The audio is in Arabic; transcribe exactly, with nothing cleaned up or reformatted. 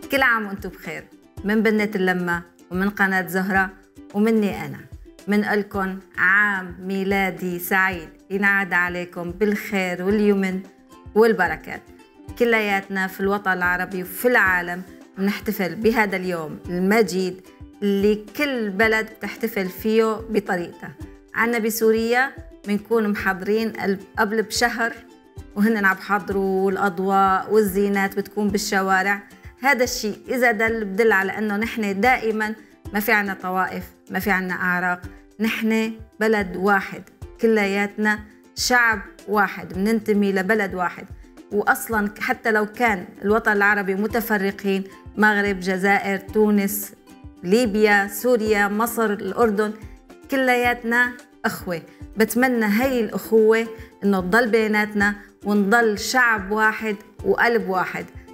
كل عام وانتم بخير. من بنة اللمة ومن قناة زهرة ومني أنا منقلكن عام ميلادي سعيد ينعاد عليكم بالخير واليمن والبركات. كلياتنا في الوطن العربي وفي العالم بنحتفل بهذا اليوم المجيد اللي كل بلد بتحتفل فيه بطريقتها. عنا بسوريا بنكون محضرين قبل بشهر وهن عم بحضروا الأضواء والزينات بتكون بالشوارع. هذا الشيء إذا دل بدل على أنه نحن دائما ما في عنا طوائف، ما في عنا أعراق، نحن بلد واحد، كلياتنا شعب واحد، بننتمي لبلد واحد. وأصلا حتى لو كان الوطن العربي متفرقين، مغرب، جزائر، تونس، ليبيا، سوريا، مصر، الأردن، كلياتنا أخوة. بتمنى هاي الأخوة إنه تضل بيناتنا ونضل شعب واحد وقلب واحد.